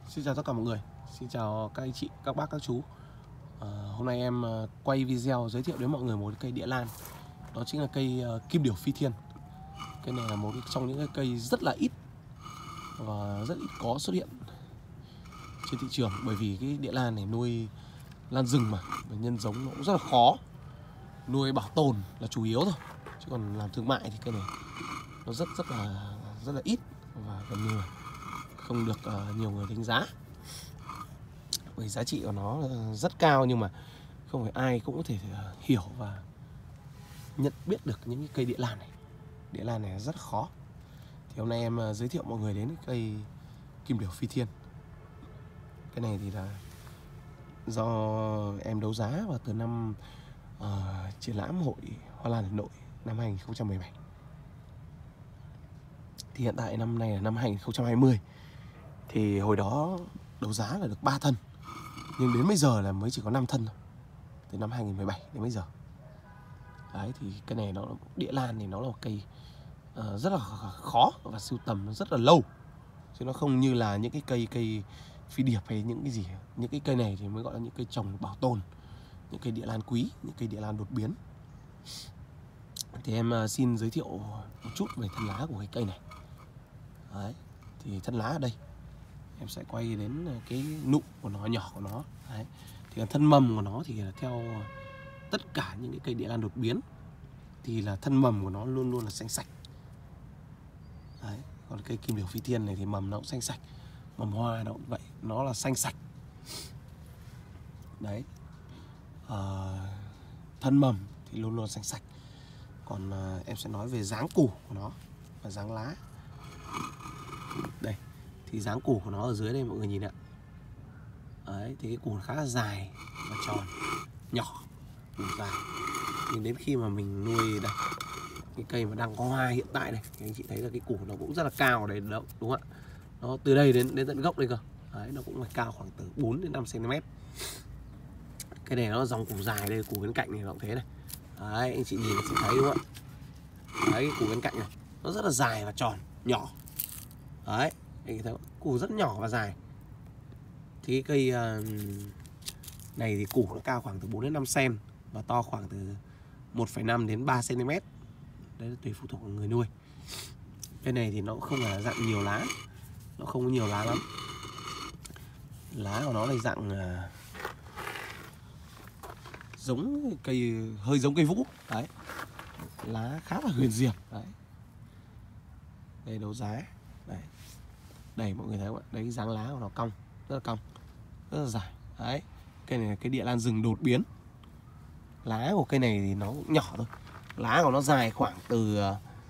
Xin chào tất cả mọi người. Xin chào các anh chị, các bác, các chú. Hôm nay em quay video giới thiệu đến mọi người một cây địa lan. Đó chính là cây kim điểu phi thiên. Cây này là một trong những cái cây rất là ít và rất ít có xuất hiện trên thị trường. Bởi vì cái địa lan này nuôi lan rừng mà, nhân giống nó cũng rất là khó. Nuôi bảo tồn là chủ yếu thôi. Chứ còn làm thương mại thì cây này nó rất là ít và gần như là không được nhiều người đánh giá. Bởi giá trị của nó rất cao, nhưng mà không phải ai cũng có thể hiểu và nhận biết được những cái cây địa lan này. Địa lan này rất khó. Thì hôm nay em giới thiệu mọi người đến cây kim điểu phi thiên. Cái này thì là do em đấu giá vào từ năm triển lãm hội Hoa Lan Hà Nội năm 2017. Thì hiện tại năm nay là năm 2020. Thì hồi đó đấu giá là được 3 thân, nhưng đến bây giờ là mới chỉ có 5 thân thôi. Từ năm 2017 đến bây giờ. Đấy, thì cái này nó địa lan thì nó là một cây rất là khó và sưu tầm nó rất là lâu. Chứ nó không như là những cái cây phi điệp hay những cái gì. Những cái cây này thì mới gọi là những cây trồng bảo tồn, những cây địa lan quý, những cây địa lan đột biến. Thì em xin giới thiệu một chút về thân lá của cái cây này. Đấy, thì thân lá ở đây em sẽ quay đến cái nụ của nó, nhỏ của nó. Đấy, thì thân mầm của nó thì là theo tất cả những cái cây địa lan đột biến thì là thân mầm của nó luôn luôn là xanh sạch. Đấy, còn cây kim điểu phi thiên này thì mầm nó cũng xanh sạch, mầm hoa nó cũng vậy, nó là xanh sạch. Đấy, thân mầm thì luôn luôn xanh sạch. Còn em sẽ nói về dáng củ của nó và dáng lá. Đây, thì dáng củ của nó ở dưới đây mọi người nhìn ạ. Đấy, thì cái củ khá là dài và tròn, nhỏ, củ dài. Nhưng đến khi mà mình nuôi đây, cái cây mà đang có hoa hiện tại này, thì anh chị thấy là cái củ nó cũng rất là cao đấy, đúng không ạ? Nó từ đây đến tận gốc đây cơ. Đấy, nó cũng phải cao khoảng từ 4 đến 5 cm. Cái này nó dòng củ dài đây, củ bên cạnh này nó cũng thế này. Đấy, anh chị nhìn sẽ thấy đúng không ạ? Đấy, cái củ bên cạnh này nó rất là dài và tròn, nhỏ. Đấy, anh thấy củ rất nhỏ và dài. Thì cái cây này thì củ nó cao khoảng từ 4 đến 5 cm và to khoảng từ 1,5 đến 3 cm. Đấy là tùy phụ thuộc vào người nuôi. Cây này thì nó cũng không là dạng nhiều lá, nó không có nhiều lá lắm. Lá của nó là dạng giống cây, hơi giống cây vũ. Đấy, lá khá là huyền diệp. Đấy, đây đấu giá. Đấy, đây mọi người thấy không ạ? Đấy, dáng lá của nó cong, rất là cong, rất là dài. Đấy, cây này là cây địa lan rừng đột biến. Lá của cây này thì nó cũng nhỏ thôi. Lá của nó dài khoảng từ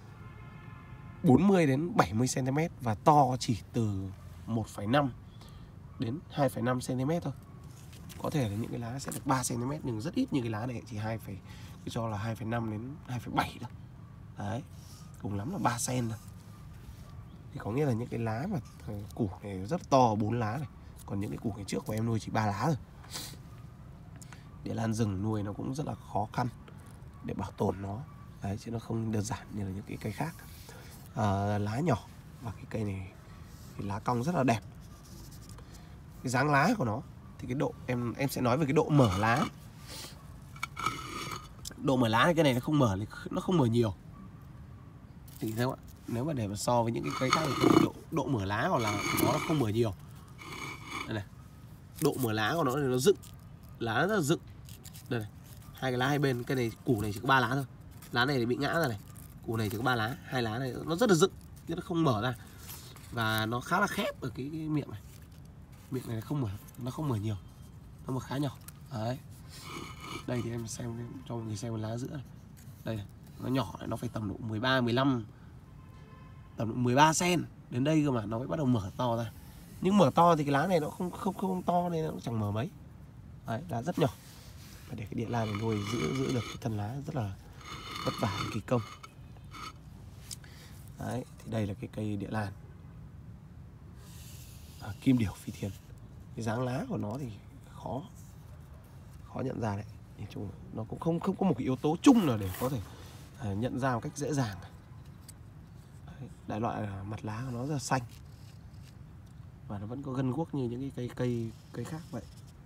40 đến 70 cm và to chỉ từ 1,5 đến 2,5 cm thôi. Có thể là những cái lá sẽ được 3 cm, nhưng rất ít những cái lá này chỉ cho là 2,5 đến 2,7 thôi. Đấy, cùng lắm là 3 cm thôi. Thì có nghĩa là những cái lá mà củ này rất to, 4 lá này. Còn những cái củ ngày trước của em nuôi chỉ 3 lá thôi. Địa lan rừng nuôi nó cũng rất là khó khăn để bảo tồn nó. Đấy, chứ nó không đơn giản như là những cái cây khác. Lá nhỏ và cái cây này thì lá cong rất là đẹp. Cái dáng lá của nó thì cái độ em sẽ nói về cái độ mở lá. Độ mở lá cái này nó không mở nhiều. Thì thấy không ạ? Nếu mà để mà so với những cái cây khác thì độ mở lá của nó không mở nhiều. Đây này. Độ mở lá của nó thì nó dựng. Lá nó rất là dựng. Đây này. Hai cái lá hai bên, cái này củ này chỉ có 3 lá thôi. Lá này thì bị ngã ra này. Củ này chỉ có 3 lá, hai lá này nó rất là dựng, chứ nó không mở ra. Và nó khá là khép ở cái miệng này. Miệng này nó không mở nhiều. Nó mở khá nhỏ. Đấy. Đây thì em xem cho mọi người xem cái lá giữa này. Đây này. Nó nhỏ này, nó phải tầm độ 13, 15, tầm độ 13 cm đến đây cơ mà nó mới bắt đầu mở to ra. Nhưng mở to thì cái lá này nó không to nên nó cũng chẳng mở mấy. Đấy, lá rất nhỏ. Và để cái địa lan này nuôi giữ được cái thân lá rất là vất vả, kỳ công. Đấy, thì đây là cái cây địa lan kim điểu phi thiên. Cái dáng lá của nó thì khó nhận ra đấy. Nhìn chung nó cũng không có một cái yếu tố chung nào để có thể nhận ra một cách dễ dàng. Đấy, đại loại là mặt lá của nó rất là xanh. và nó vẫn có gân guốc như những cái cây khác vậy.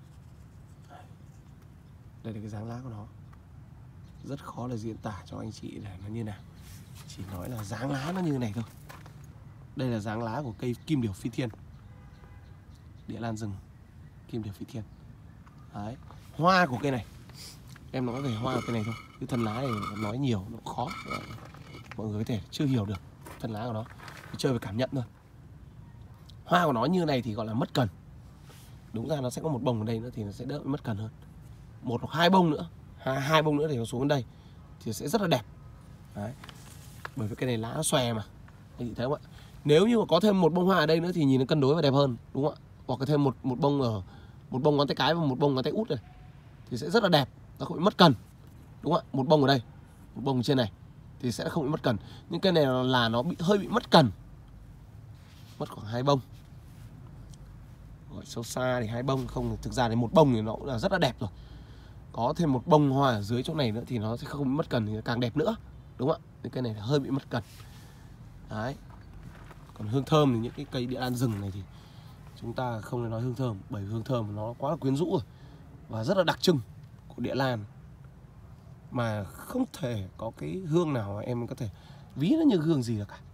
Đây là cái dáng lá của nó, rất khó là diễn tả cho anh chị là nó như nào, chỉ nói là dáng lá nó như này thôi. Đây là dáng lá của cây kim điểu phi thiên, địa lan rừng kim điểu phi thiên. Đấy. Hoa của cây này, em nói về hoa của cây này thôi, cái thân lá này nói nhiều nó khó, mọi người có thể chưa hiểu được thân lá của nó, chơi về cảm nhận thôi. Hoa của nó như này thì gọi là mất cần. Đúng ra nó sẽ có một bông ở đây nữa thì nó sẽ đỡ mất cần hơn. Một hoặc hai bông nữa, hai bông nữa thì nó xuống đến đây thì sẽ rất là đẹp. Đấy. Bởi vì cái này lá nó xòe mà, anh chị thấy không ạ? Nếu như mà có thêm một bông hoa ở đây nữa thì nhìn nó cân đối và đẹp hơn, đúng không ạ? Hoặc có thêm một bông ở một bông ngón tay cái và một bông ngón tay út này thì sẽ rất là đẹp, nó không bị mất cần, đúng không ạ? Một bông ở đây, một bông trên này thì sẽ không bị mất cần. Nhưng cái này là nó hơi bị mất cần, mất khoảng 2 bông. Gọi sâu xa thì 2 bông, không thực ra thì một bông thì nó cũng là rất là đẹp rồi. Có thêm một bông hoa ở dưới chỗ này nữa thì nó sẽ không bị mất cần, thì càng đẹp nữa, đúng không ạ? Thì cái này là hơi bị mất cần. Đấy. Còn hương thơm thì những cái cây địa lan rừng này thì chúng ta không nên nói hương thơm, bởi hương thơm nó quá là quyến rũ rồi và rất là đặc trưng của địa lan, mà không thể có cái hương nào mà em có thể ví nó như hương gì được cả.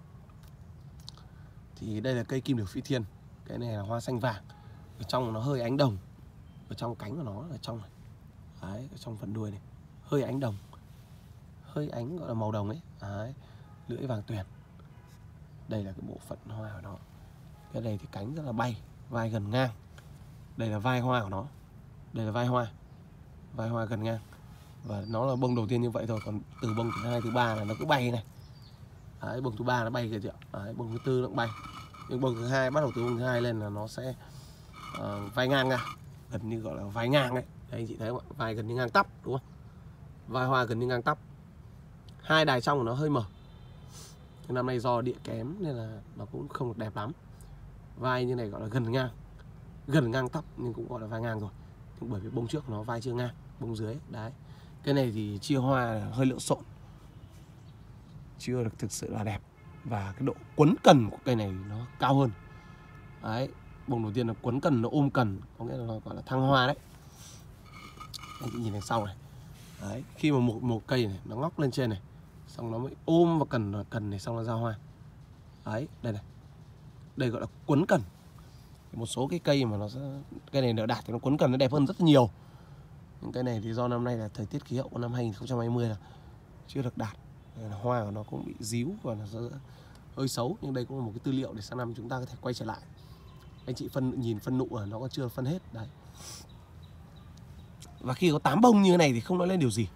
Thì đây là cây kim điểu phi thiên, cái này là hoa xanh vàng, ở trong nó hơi ánh đồng, ở trong cánh của nó ở trong này. Đấy, ở trong phần đuôi này hơi ánh đồng, hơi ánh gọi là màu đồng ấy. Đấy, lưỡi vàng tuyền. Đây là cái bộ phận hoa của nó. Cái này thì cánh rất là bay, vai gần ngang. Đây là vai hoa của nó, đây là vai hoa gần ngang. Và nó là bông đầu tiên như vậy thôi, còn từ bông thứ hai, thứ ba là nó cứ bay này. Đấy, bông thứ ba nó bay kìa chị ạ. Đấy, bông thứ tư nó cũng bay. Nhưng bông thứ hai, bắt đầu từ bông thứ hai lên là nó sẽ vai ngang ra, gần như gọi là vai ngang đấy. Đây anh chị thấy không ạ? Vai gần như ngang tắp, đúng không? Vai hoa gần như ngang tắp. Hai đài trong của nó hơi mở. Nhưng năm nay do địa kém nên là nó cũng không được đẹp lắm. Vai như này gọi là gần ngang tắp nhưng cũng gọi là vai ngang rồi. Nhưng bởi vì bông trước của nó vai chưa ngang, bông dưới đấy. Cái này thì chia hoa hơi lộn xộn, chưa được thực sự là đẹp. Và cái độ quấn cần của cây này nó cao hơn. Đấy, bông đầu tiên là quấn cần, nó ôm cần, có nghĩa là nó gọi là thăng hoa đấy. Anh chị nhìn đằng sau này. Đấy, khi mà một cây này nó ngóc lên trên này, xong nó mới ôm vào cần này, xong nó ra hoa. Đấy, đây này. Đây gọi là quấn cần. Một số cái cây mà nó sẽ, cây này nó đạt thì nó quấn cần nó đẹp hơn rất nhiều. Những cái này thì do năm nay là thời tiết khí hậu của năm 2020 là chưa được đạt, nên là hoa của nó cũng bị díu và nó sẽ hơi xấu. Nhưng đây cũng là một cái tư liệu để sang năm chúng ta có thể quay trở lại. Anh chị nhìn phân nụ nó còn chưa phân hết đấy. Và khi có 8 bông như thế này thì không nói lên điều gì.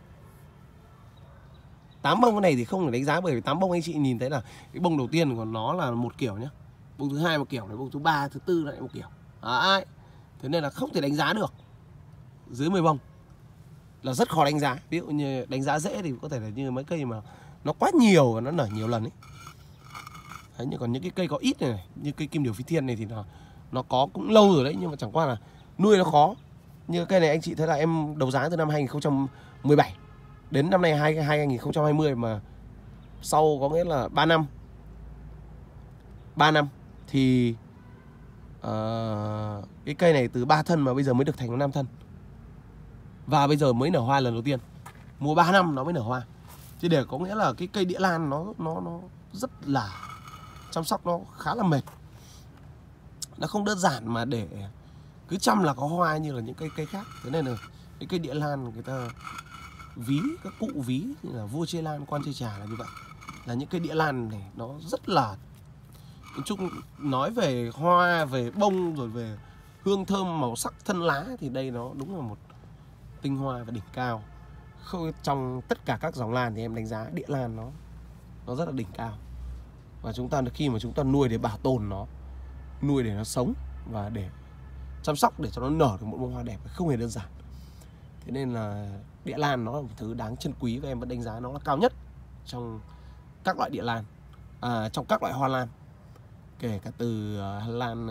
8 bông cái này thì không phải đánh giá, bởi vì 8 bông anh chị nhìn thấy là cái bông đầu tiên của nó là một kiểu nhá, bông thứ hai một kiểu này, bông thứ ba, thứ tư lại một kiểu. Đấy. Thế nên là không thể đánh giá được. Dưới 10 bông là rất khó đánh giá. Ví dụ như đánh giá dễ thì có thể là như mấy cây mà nó quá nhiều và nó nở nhiều lần ấy. Đấy, nhưng còn những cái cây có ít này, như cây kim điểu phi thiên này thì nó có cũng lâu rồi đấy, nhưng mà chẳng qua là nuôi nó khó. Như cây này anh chị thấy là em đấu giá từ năm 2017 đến năm nay 2020, mà sau có nghĩa là 3 năm. 3 năm thì cái cây này từ 3 thân mà bây giờ mới được thành 5 thân. Và bây giờ mới nở hoa lần đầu tiên. Mùa 3 năm nó mới nở hoa. Chứ để có nghĩa là cái cây địa lan nó rất là chăm sóc, nó khá là mệt. Nó không đơn giản mà để cứ chăm là có hoa như là những cây khác. Thế nên là cái cây địa lan người ta ví, các cụ ví như là vua chơi lan, quan chơi trà là như vậy. Là những cây địa lan này nó rất là, nói chung nói về hoa, về bông, rồi về hương thơm, màu sắc, thân lá thì đây nó đúng là một tinh hoa và đỉnh cao. Không, trong tất cả các dòng lan thì em đánh giá địa lan nó rất là đỉnh cao. Và chúng ta khi mà chúng ta nuôi để bảo tồn nó, nuôi để nó sống và để chăm sóc để cho nó nở được một bông hoa đẹp không hề đơn giản. Thế nên là địa lan nó là một thứ đáng trân quý, và em vẫn đánh giá nó là cao nhất trong các loại địa lan, trong các loại hoa lan, kể cả từ lan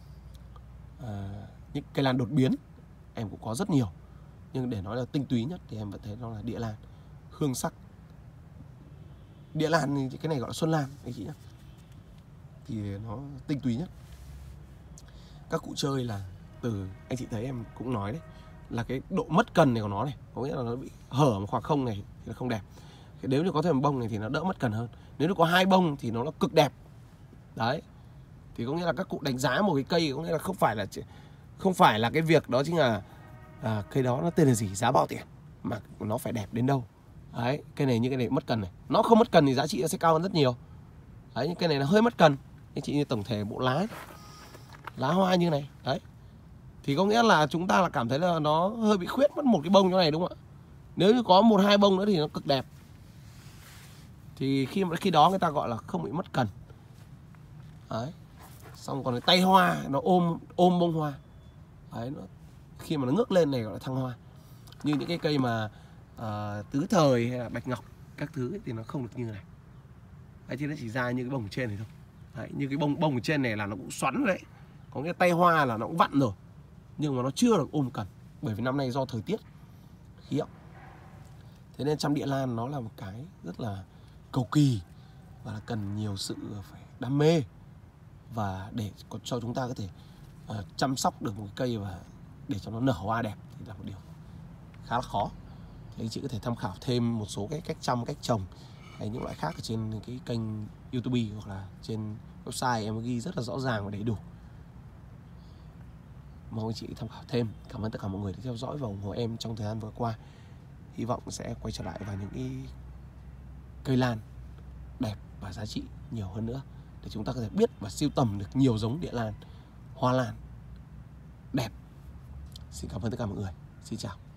những cây lan đột biến em cũng có rất nhiều, nhưng để nói là tinh túy nhất thì em vẫn thấy nó là địa lan. Hương sắc địa lan thì cái này gọi là xuân lan anh chị nhé, thì nó tinh túy nhất. các cụ chơi là từ anh chị thấy em cũng nói đấy, là cái độ mất cần này của nó này, có nghĩa là nó bị hở một khoảng không này thì nó không đẹp. Nếu như có thêm một bông này thì nó đỡ mất cần hơn. Nếu như có 2 bông thì nó cực đẹp. Đấy. Thì có nghĩa là các cụ đánh giá một cái cây, có nghĩa là không phải là cái việc đó chính là cây đó nó tên là gì, giá bao tiền, mà nó phải đẹp đến đâu. Đấy, cây này như cái này mất cần này, nó không mất cần thì giá trị nó sẽ cao hơn rất nhiều. Đấy, nhưng cây này là hơi mất cần. Anh chị như tổng thể bộ lá hoa như này, đấy. Thì có nghĩa là chúng ta là cảm thấy là nó hơi bị khuyết mất một cái bông chỗ này, đúng không ạ? Nếu như có 1-2 bông nữa thì nó cực đẹp. Thì khi đó người ta gọi là không bị mất cần. Đấy. Xong còn cái tay hoa nó ôm bông hoa. Đấy, khi mà nó ngước lên này gọi là thăng hoa. Như những cái cây mà tứ thời hay là bạch ngọc các thứ ấy, thì nó không được như này. Đấy, chứ nó chỉ ra như cái bông ở trên này thôi. Đấy, như cái bông ở trên này là nó cũng xoắn đấy. Có cái tay hoa là nó cũng vặn rồi, nhưng mà nó chưa được ôm cần. Bởi vì năm nay do thời tiết, khí hậu. Thế nên chăm địa lan nó là một cái rất là cầu kỳ và là cần nhiều sự phải đam mê, và để cho chúng ta có thể chăm sóc được một cái cây và để cho nó nở hoa đẹp thì là một điều khá là khó. Thì anh chị có thể tham khảo thêm một số cái cách chăm, cách trồng hay những loại khác ở trên cái kênh YouTube hoặc là trên website em ghi rất là rõ ràng và đầy đủ. Mong anh chị tham khảo thêm. Cảm ơn tất cả mọi người đã theo dõi và ủng hộ em trong thời gian vừa qua. Hy vọng sẽ quay trở lại vào những cái cây lan đẹp và giá trị nhiều hơn nữa, để chúng ta có thể biết và sưu tầm được nhiều giống địa lan, hoa lan đẹp. Xin cảm ơn tất cả mọi người. Xin chào.